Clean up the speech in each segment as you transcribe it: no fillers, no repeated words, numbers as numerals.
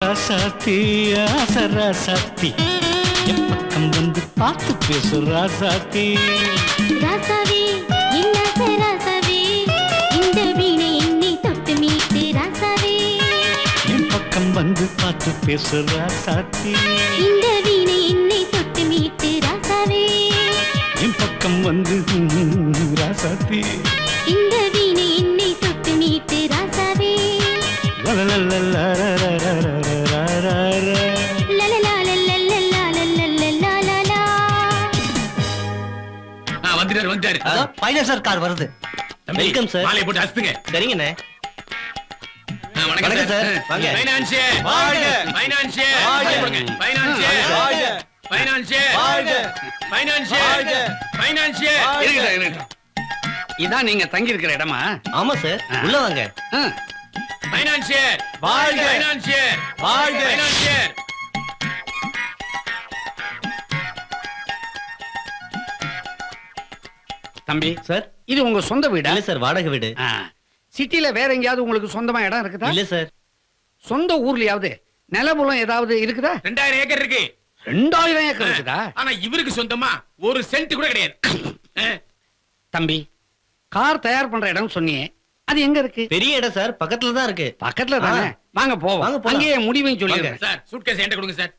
ராசாத்தி ராசாத்தி என் பக்கம் வந்து பார்த்து பேசு ராசாத்தி. ராசாவே என்ன ராசாவே இந்த வீணை என்னை தொட்டு மீட்டு ராசாவே. என் பக்கம் வந்து பார்த்து பேசு ராசாத்தி. இந்த வீணை என்னை தொட்டு மீட்டு ராசாவே. என் பக்கம் வந்து ராசாத்தி. இந்த வீணை என்னை தொட்டு மீட்டு ராசாவே. ஃபைனான்சர் கார் வருது. Welcome sir. மாலை போட்டு அஸ்துங்க. சரிங்கண்ணே. வணக்கம் சார். வாங்க. ஃபைனான்சியர். வாழ்க. ஃபைனான்சியர். வாழ்க. ஃபைனான்சியர். வாழ்க. ஃபைனான்சியர். வாழ்க. ஃபைனான்சியர். வாழ்க. ஃபைனான்சியர். இருக்கட்டும். இதான் நீங்க தங்கி இருக்கிற இடமா? ஆமா சார். உள்ள வாங்க. ஃபைனான்சியர். வாழ்க. ஃபைனான்சியர். வாழ்க. ஃபைனான்சியர். தம்பி சார், இது உங்க சொந்த வீடா? இல்ல சார், வாடகை வீடு. சிட்டில வேற எங்கயாவது உங்களுக்கு சொந்தமா இடம் இருக்குதா? இல்ல சார். சொந்த ஊர்லயாவது நிலபுலம் ஏதாவது இருக்குதா? 2000 ஏக்கர் இருக்கு. 2000 ஏக்கர் இருக்குதா? ஆனா இவருக்கு சொந்தமா ஒரு சென்ட் கூட கிடையாது. தம்பி, கார் தயார் பண்ற இடம் சொன்னீங்க, அது எங்க இருக்கு? பெரிய இடம் சார், பக்கத்துல தான் இருக்கு. பக்கத்துல தானே? வாங்க போவோம். அங்கேயே முடிவையும் சொல்லிடுறேன். சார், சூட்கேஸ் என்கிட்ட கொடுங்க சார்.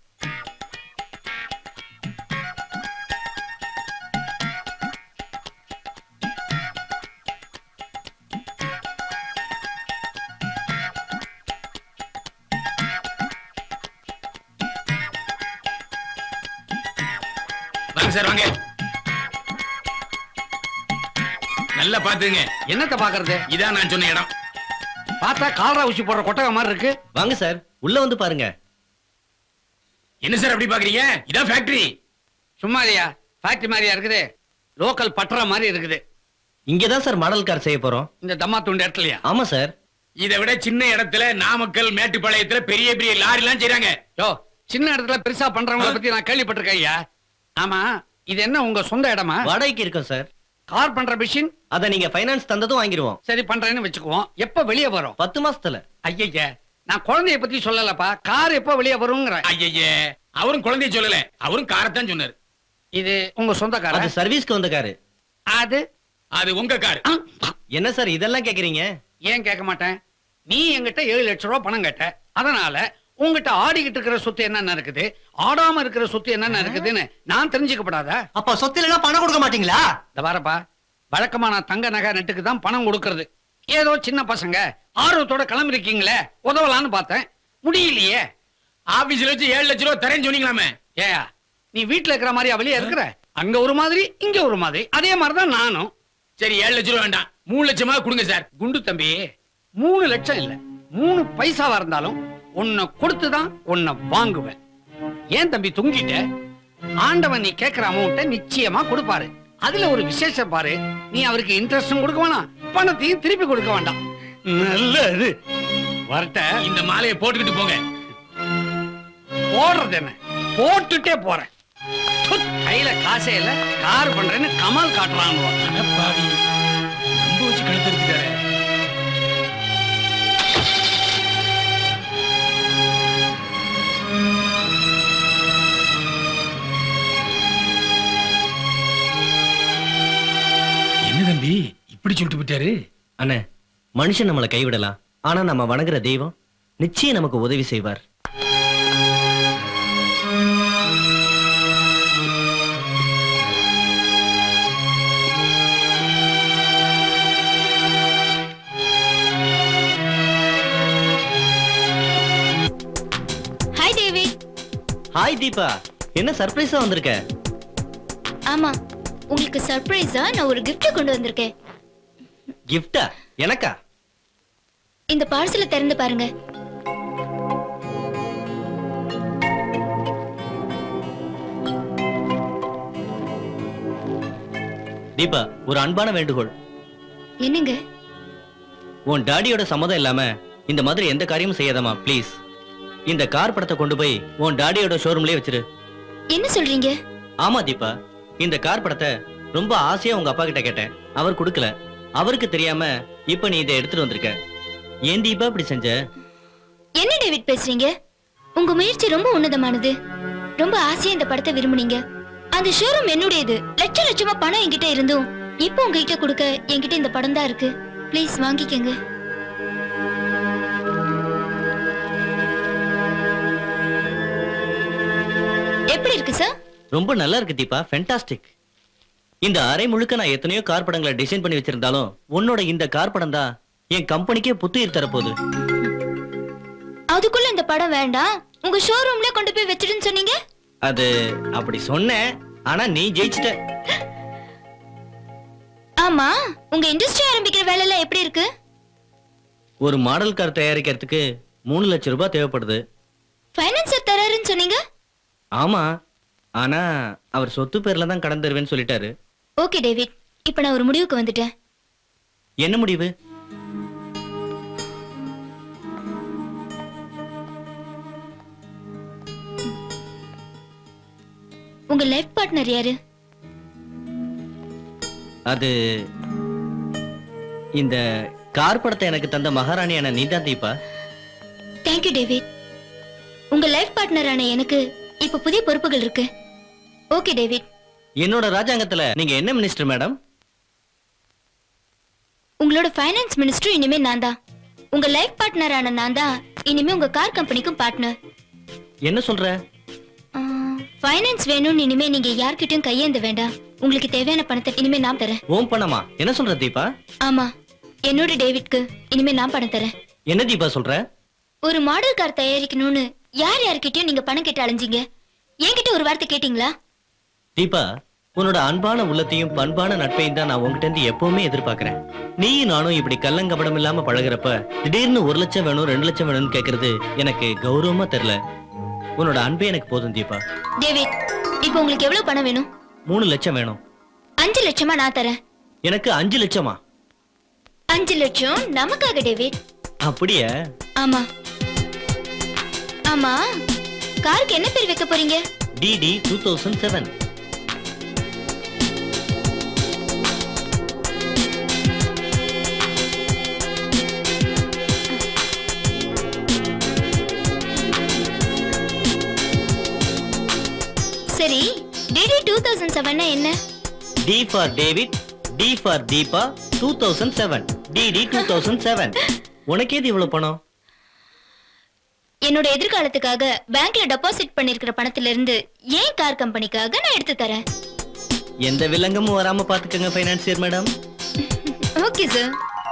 வாங்க சார், வாங்க. நல்லா பாத்துங்க. என்னத்த பாக்குறது? இதான் நான் சொன்ன இடம். பார்த்தா கால்ரா ஊசி போடுற கொட்டகை மாதிரி இருக்கு. வாங்க சார், உள்ள வந்து பாருங்க. என்ன சார் அப்படி பாக்குறீங்க? இதான் ஃபேக்டரி. சும்மாரியா? ஃபேக்டரி மாதிரியா இருக்குது? லோக்கல் பட்டற மாதிரி இருக்குது. இங்கதான் சார் மாடல் கார் செய்ய போறோம். இந்த தம்மா துண்டு இடத்துலயா? ஆமா சார். இதை விட சின்ன இடத்துல நாமக்கல், மேட்டுப்பாளையத்துல பெரிய பெரிய லாரி எல்லாம் செய்றாங்க. யோ, சின்ன இடத்துல பெருசா பண்றவங்கள பத்தி நான் கேள்விப்பட்டிருக்கேன் ஐயா. ஆமா, இது என்ன உங்க சொந்த இடமா? வாடகைக்கு இருக்கோம் சார். கார் பண்ற மிஷின் அத நீங்க ஃபைனான்ஸ் தந்ததும் வாங்கிடுவோம். சரி, பண்றேன்னு வெச்சுக்குவோம். எப்ப வெளிய வரும்? 10 மாசத்துல. ஐயய்ய, நான் குழந்தைய பத்தி சொல்லலப்பா. கார் எப்ப வெளிய வரும்ங்கற. ஐயய்ய, அவரும் குழந்தைய சொல்லல, அவரும் காரை தான் சொன்னாரு. இது உங்க சொந்த காரா? அது சர்வீஸ்க்கு வந்த காரு. அது உங்க கார். என்ன சார் இதெல்லாம் கேக்குறீங்க? ஏன் கேட்க மாட்டேன்? நீ என்கிட்ட 7 லட்சம் ரூபாய் பணம் கேட்ட. அதனால உங்ககிட்ட ஆடிக்கிட்டு இருக்கிற சொத்து என்னென்ன இருக்குது, ஆடாம இருக்கிற சொத்து என்னென்ன இருக்குதுன்னு நான் தெரிஞ்சுக்கப்படாதா? அப்ப சொத்து இல்லைன்னா பணம் கொடுக்க மாட்டீங்களா? இந்த பாருப்பா, வழக்கமா நான் தங்க நகை நட்டுக்கு தான் பணம் கொடுக்கறது. ஏதோ சின்ன பசங்க ஆர்வத்தோட கிளம்பிருக்கீங்களே, உதவலான்னு பார்த்தேன். முடியலையே. ஆபீஸ்ல வச்சு 7 லட்சம் ரூபாய் தரேன்னு சொன்னீங்களாமே. ஏயா, நீ வீட்டுல இருக்கிற மாதிரி வெளியே இருக்கிற? அங்க ஒரு மாதிரி, இங்க ஒரு மாதிரி. அதே மாதிரிதான் நானும். சரி, 7 லட்சம் ரூபாய் வேண்டாம், 3 லட்சமா கொடுங்க சார். குண்டு தம்பி, 3 லட்சம் இல்ல, 3 பைசாவா இருந்தாலும் உன்னை கொடுத்துதான் உன்னை வாங்குவேன். ஏன் தம்பி தூங்கிட்ட? ஆண்டவன் நீ கேட்கிற அமௌண்ட்டை நிச்சயமா கொடுப்பாரு. அதுல ஒரு விசேஷம் பாரு, நீ அவருக்கு இன்ட்ரெஸ்டும் கொடுக்க வேணாம், பணத்தையும் திருப்பி கொடுக்க வேண்டாம். நல்லது. வரட்ட. இந்த மாலையை போட்டுக்கிட்டு போங்க. போடுறது என்ன? போட்டுட்டே போறேன். கையில காசே இல்ல, கார் பண்றேன்னு கமால் காட்டுறாங்க. நம்ப வச்சு கழுத்தெடுத்துட்டாரு. என்ன தம்பி இப்படி சொல்லிட்டு போயிட்டாரு? அண்ணே, மனுஷன் நம்மளை கைவிடலாம், ஆனா நம்ம வணங்குற தெய்வம் நிச்சயம் நமக்கு உதவி செய்வார். Hi David. ஹாய் தீபா, என்ன சர்ப்ரைஸா வந்திருக்க? ஆமா, உங்களுக்கு சர்ப்ரைஸா நான் ஒரு gift கொண்டு வந்திருக்கேன். கிஃப்டா? எனக்கா? இந்த பார்சலை திறந்து பாருங்க. தீபா, ஒரு அன்பான வேண்டுகோள். என்னங்க? உன் டாடியோட சம்மதம் இல்லாம இந்த மாதிரி எந்த காரியமும் செய்யாதமா ப்ளீஸ். இந்த கார் படத்தை கொண்டு போய் உன் டாடியோட ஷோரூம்லயே வச்சிரு. என்ன சொல்றீங்க? ஆமா தீபா, இந்த கார் படத்தை ரொம்ப ஆசையா உங்க அப்பா கிட்ட கேட்டேன், அவர் கொடுக்கல. அவருக்கு தெரியாம இப்ப நீ இதை எடுத்துட்டு வந்திருக்க. ஏன் தீபா இப்படி செஞ்ச? என்ன டேவிட் பேசுறீங்க? உங்க முயற்சி ரொம்ப உன்னதமானது. ரொம்ப ஆசையா இந்த படத்தை விரும்புனீங்க. அந்த ஷோரூம் என்னுடையது. லட்ச லட்சமா பணம் என்கிட்ட இருந்தும் இப்போ உங்ககிட்ட கொடுக்க என்கிட்ட இந்த படம் தான் இருக்கு. ப்ளீஸ் வாங்கிக்கங்க. எப்படி இருக்கு சார்? ரொம்ப நல்லா இருக்கு தீபா, ஃபேண்டாஸ்டிக். இந்த அரை முழுக்க நான் எத்தனையோ கார் படங்களை டிசைன் பண்ணி வச்சிருந்தாலும் உன்னோட இந்த கார் படம் தான் என் கம்பெனிக்கே புத்துயிர் தரப்போகுது. அதுக்குள்ள இந்த படம் வேண்டாம், உங்க ஷோரூம்ல கொண்டு போய் வச்சிடுன்னு சொன்னீங்க. அது அப்படி சொன்னேன், ஆனா நீ ஜெயிச்சிட்ட. ஆமா, உங்க இண்டஸ்ட்ரி ஆரம்பிக்கிற வேலை எல்லாம் எப்படி இருக்கு? ஒரு மாடல் கார் தயாரிக்கிறதுக்கு 3 லட்சம் ரூபாய் தேவைப்படுது. ஃபைனான்சர் தராருன்னு சொன்னீங்க. ஆமா, ஆனா அவர் சொத்து பேர்ல தான் கடன் தருவேன்னு சொல்லிட்டாரு. ஓகே டேவிட், இப்ப நான் ஒரு முடிவுக்கு வந்துட்டேன். என்ன முடிவு? உங்க லைஃப் பார்ட்னர் யாரு? அது இந்த கார் படத்தை எனக்கு தந்த மகாராணியான நீதான் தீபா. Thank you David. உங்க லைஃப் பார்ட்னரான எனக்கு இப்ப புதிய பொறுப்புகள் இருக்கு. Okay David. என்னோட ராஜாங்கத்துல நீங்க என்ன மினிஸ்டர் மேடம்? உங்களோட ஃபைனான்ஸ் மினிஸ்டர் இனிமே நான் தான். உங்க லைஃப் பார்ட்னரான நான் தான் இனிமே உங்க கார் கம்பெனிக்கும் பார்ட்னர். என்ன சொல்ற? ஃபைனான்ஸ் வேணும்னு இனிமே நீங்க யார்கிட்டயும் கையேந்த வேண்டாம். உங்களுக்கு தேவையான பணத்தை இனிமே நான் தரேன். ஓம் பணமா? என்ன சொல்ற தீபா? ஆமா, என்னோட டேவிட்க்கு இனிமே நான் பணம் தரேன். என்ன தீபா சொல்ற? ஒரு மாடல் கார் தயாரிக்கணும்னு யார்கிட்டயும் நீங்க பணம் கேட்டு அலைஞ்சீங்க. என்கிட்ட ஒரு வார்த்தை கேட்டீங்களா? தீபா, உன்னோட அன்பான உள்ளத்தையும் பண்பான நட்பையும் தான் நான் உங்ககிட்ட இருந்து எப்பவுமே எதிர்பார்க்கிறேன். நீயும் நானும் இப்படி கள்ளங்கபடம் இல்லாம பழகுறப்ப திடீர்னு 1 லட்சம் வேணும் 2 லட்சம் வேணும்னு கேக்குறது எனக்கு கௌரவமா தெரியல. உன்னோட அன்பே எனக்கு போதும் தீபா. டேவிட், இப்போ உங்களுக்கு எவ்வளவு பணம் வேணும்? 3 லட்சம் வேணும். 5 லட்சமா நான் தரேன். எனக்கு 5 லட்சமா? 5 லட்சம் நமக்காக டேவிட். அப்படியே? ஆமா ஆமா. காருக்கு என்ன பேர் வைக்க போறீங்க? DD 2007. சரி, DD 2007 என்ன? D for David, D for Deepa 2007. DD 2007. உனக்கு ஏது இவ்வளவு பணம்? என்னோட எதிர்காலத்துக்காக பேங்க்ல டெபாசிட் பண்ணிருக்கிற பணத்துல இருந்து ஏன் கார் கம்பெனிக்காக நான் எடுத்து தரேன். எந்த வில்லங்கமும் வராம பாத்துக்கங்க ஃபைனான்சியர் மேடம். Okay sir.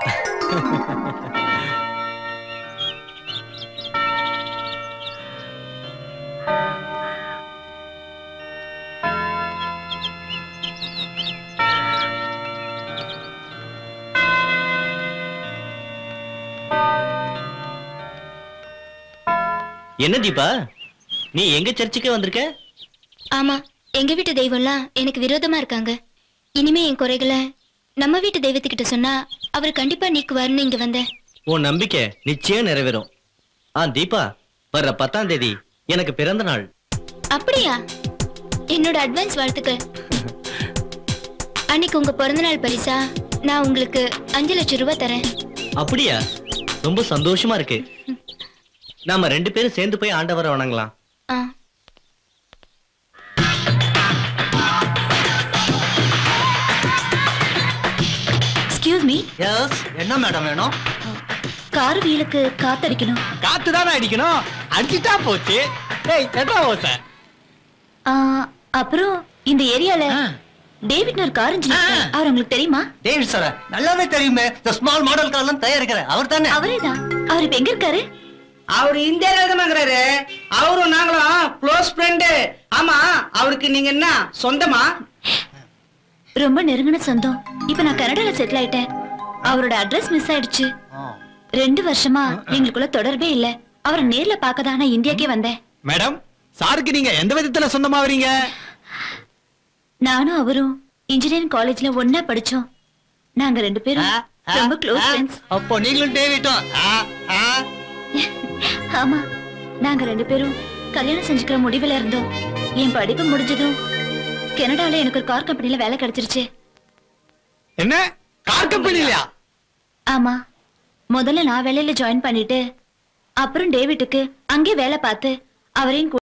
என்ன தீபா, நீ எங்க சர்ச்சுக்கே வந்திருக்க? ஆமா, எங்க வீட்டு தெய்வம்லாம் எனக்கு விரோதமா இருக்காங்க. இனிமே என் குறைகளை நம்ம வீட்டு தெய்வத்துக்கிட்ட சொன்னா அவர் கண்டிப்பா நீக்குவாருன்னு இங்க வந்தேன். உன் நம்பிக்கை நிச்சயம் நிறைவேறும். தீபா, வர்ற 10ஆம் தேதி எனக்கு பிறந்த நாள். அப்படியா? என்னோட அட்வான்ஸ் வாழ்த்துக்கள். அன்னைக்கு உங்க பிறந்த நாள் பரிசா நான் உங்களுக்கு 5 லட்சம் ரூபாய் தரேன். அப்படியா? ரொம்ப சந்தோஷமா இருக்கு. நாம 2 பேரும் சேர்ந்து போய் ஆண்டவரை வணங்கலாம். Excuse me. எஸ், என்ன மேடம் வேணும்? கார் வீலுக்கு காத்தடிக்கணும். காத்து தானே அடிக்கணும், அடிச்சுட்டா போச்சு. ஏய், எட்ரா ஓச. அப்புறம் இந்த ஏரியால டேவிட் ஒரு கார் இன்ஜினியர். அவர் உங்களுக்கு தெரியுமா? டேவிட் சார் நல்லாவே தெரியுமே. இந்த ஸ்மால் மாடல் கார்லாம் தயாரிக்கிற அவர் தானே? அவரேதான். அவர் இப்ப எங்க இருக்காரு? அவரு இந்தியால இருக்கமாங்கிறாரு. அவரும் நாங்களும் க்ளோஸ் ஃப்ரெண்டு. ஆமா, அவருக்கு நீங்க என்ன சொந்தமா? ரொம்ப நெருங்கின சொந்தம். இப்ப நான் கனடால செட்டில் ஆயிட்டேன். அவரோட அட்ரஸ் மிஸ் ஆயிடுச்சு. 2 வருஷமா எங்களுக்குள்ள தொடர்பே இல்ல. அவரை நேர்ல பார்க்கதான் நான் இந்தியாக்கே வந்தேன். மேடம், சாருக்கு நீங்க எந்த விதத்துல சொந்தமாவறீங்க? நானும் அவரும் இன்ஜினியரிங் காலேஜ்ல ஒன்னா படிச்சோம். நாங்க 2 பேரும் ரொம்ப க்ளோஸ் ஃப்ரெண்ட்ஸ். அப்போ நீங்களும் டேவிட்டும்? ஆமா, நாங்க 2 பேரும் கல்யாணம் செஞ்சுக்கிற முடிவுல இருந்தோம். என் படிப்பு முடிஞ்சதும் கனடால எனக்கு ஒரு கார் கம்பெனில வேலை கிடைச்சிருச்சு. என்ன கார் கம்பெனிலயா? ஆமா, முதல்ல நான் வேலையில ஜாயின் பண்ணிட்டு அப்புறம் டேவிட்டுக்கு அங்கே வேலை பார்த்து அவரையும்